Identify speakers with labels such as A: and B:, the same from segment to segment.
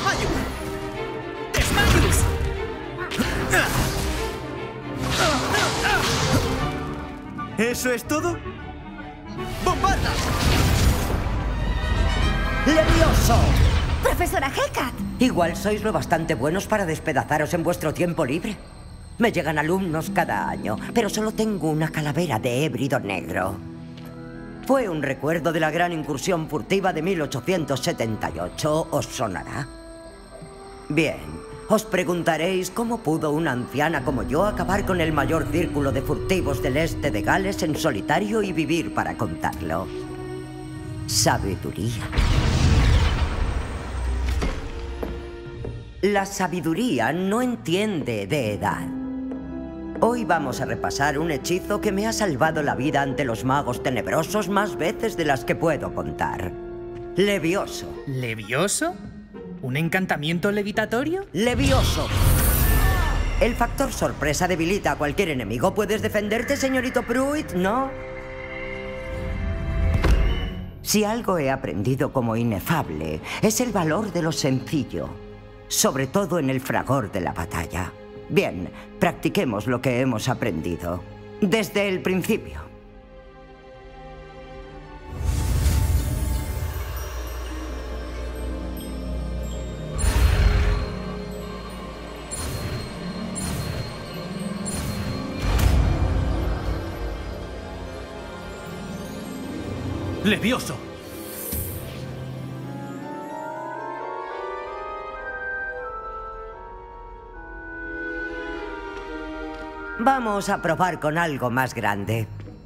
A: ¡Desmayo! ¡Desmayos! ¿Eso es todo? ¡Bombarda!
B: ¡Levioso!
C: ¡Profesora Hecat!
B: Igual sois lo bastante buenos para despedazaros en vuestro tiempo libre. Me llegan alumnos cada año, pero solo tengo una calavera de hébrido negro. Fue un recuerdo de la gran incursión furtiva de 1878. ¿Os sonará? Bien, os preguntaréis cómo pudo una anciana como yo acabar con el mayor círculo de furtivos del este de Gales en solitario y vivir para contarlo. Sabiduría. La sabiduría no entiende de edad. Hoy vamos a repasar un hechizo que me ha salvado la vida ante los magos tenebrosos más veces de las que puedo contar. Levioso.
D: ¿Levioso? ¿Un encantamiento levitatorio?
B: Levioso. El factor sorpresa debilita a cualquier enemigo. ¿Puedes defenderte, señorito Pruitt? ¿No? Si algo he aprendido como inefable, es el valor de lo sencillo. Sobre todo en el fragor de la batalla. Bien, practiquemos lo que hemos aprendido. Desde el principio.
A: ¡Levioso!
B: Vamos a probar con algo más grande.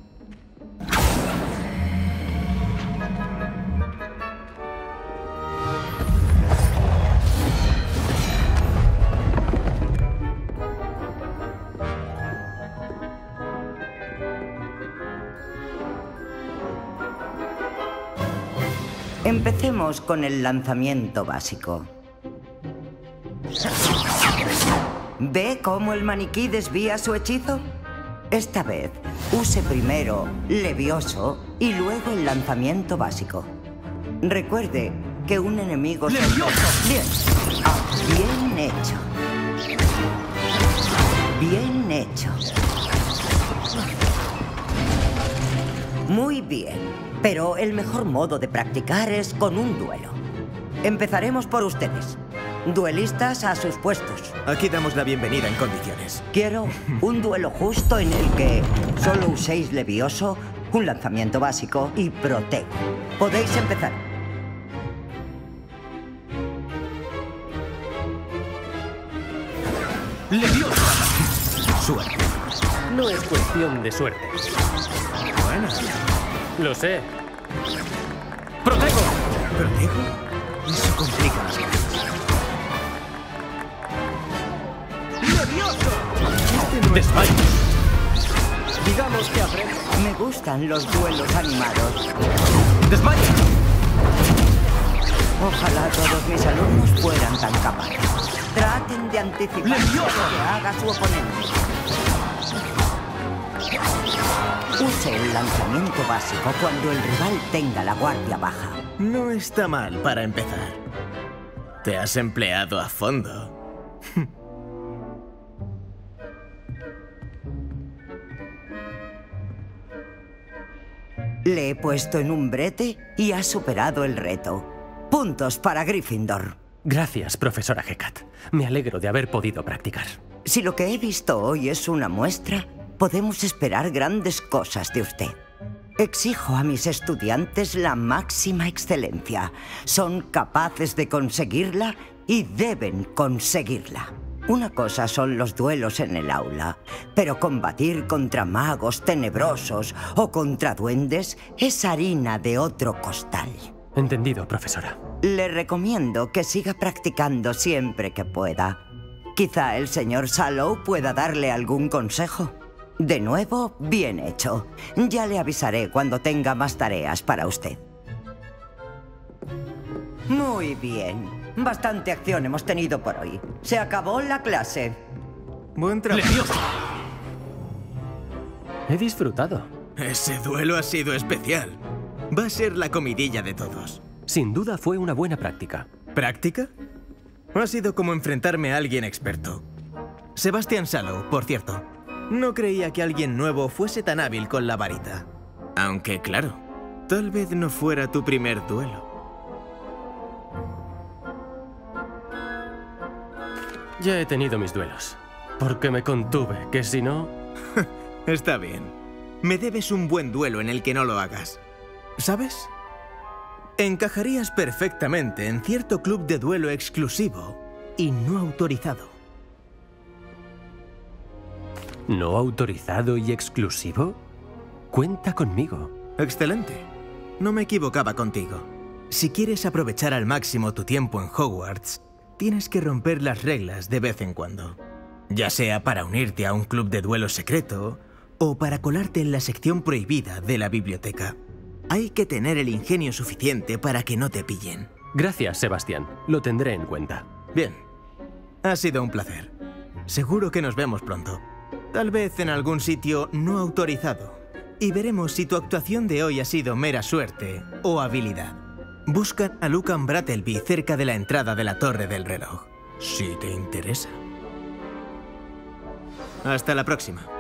B: Empecemos con el lanzamiento básico. ¿Ve cómo el maniquí desvía su hechizo? Esta vez, use primero Levioso y luego el lanzamiento básico. Recuerde que un enemigo...
A: ¡Levioso!
B: Bien. Bien hecho. Bien hecho. Muy bien. Pero el mejor modo de practicar es con un duelo. Empezaremos por ustedes. Duelistas a sus puestos.
A: Aquí damos la bienvenida en condiciones.
B: Quiero un duelo justo en el que solo uséis Levioso, un lanzamiento básico y protego. Podéis empezar.
A: ¡Levioso! Suerte.
E: No es cuestión de suerte.
A: Bueno.
E: Lo sé.
A: ¡Protego! ¿Protego? Eso complica las cosas. ¡Levioso! Este no es
E: Desmayo.
A: Digamos que aprendo.
B: Me gustan los duelos animados.
A: ¡Desmayo!
B: Ojalá todos mis alumnos fueran tan capaces. Traten de anticipar lo que haga su oponente. Use el lanzamiento básico cuando el rival tenga la guardia baja.
A: No está mal para empezar. Te has empleado a fondo.
B: Le he puesto en un brete y ha superado el reto. Puntos para Gryffindor.
E: Gracias, profesora Hecat. Me alegro de haber podido practicar.
B: Si lo que he visto hoy es una muestra, podemos esperar grandes cosas de usted. Exijo a mis estudiantes la máxima excelencia. Son capaces de conseguirla y deben conseguirla. Una cosa son los duelos en el aula, pero combatir contra magos tenebrosos o contra duendes es harina de otro costal.
E: Entendido, profesora.
B: Le recomiendo que siga practicando siempre que pueda. Quizá el señor Sallow pueda darle algún consejo. De nuevo, bien hecho. Ya le avisaré cuando tenga más tareas para usted. Muy bien. Bastante acción hemos tenido por hoy. Se acabó la clase.
A: Buen trabajo.
E: ¡Levioso! He disfrutado.
A: Ese duelo ha sido especial. Va a ser la comidilla de todos.
E: Sin duda fue una buena práctica.
A: ¿Práctica? Ha sido como enfrentarme a alguien experto. Sebastian Sallow, por cierto. No creía que alguien nuevo fuese tan hábil con la varita. Aunque, claro, tal vez no fuera tu primer duelo.
E: Ya he tenido mis duelos. Porque me contuve, que si no...
A: Está bien. Me debes un buen duelo en el que no lo hagas. ¿Sabes? Encajarías perfectamente en cierto club de duelo exclusivo y no autorizado.
E: ¿No autorizado y exclusivo? Cuenta conmigo.
A: Excelente. No me equivocaba contigo. Si quieres aprovechar al máximo tu tiempo en Hogwarts, tienes que romper las reglas de vez en cuando. Ya sea para unirte a un club de duelo secreto o para colarte en la sección prohibida de la biblioteca. Hay que tener el ingenio suficiente para que no te pillen.
E: Gracias, Sebastián. Lo tendré en cuenta.
A: Bien. Ha sido un placer. Seguro que nos vemos pronto. Tal vez en algún sitio no autorizado. Y veremos si tu actuación de hoy ha sido mera suerte o habilidad. Busca a Lucan Brattleby cerca de la entrada de la Torre del Reloj, si te interesa. Hasta la próxima.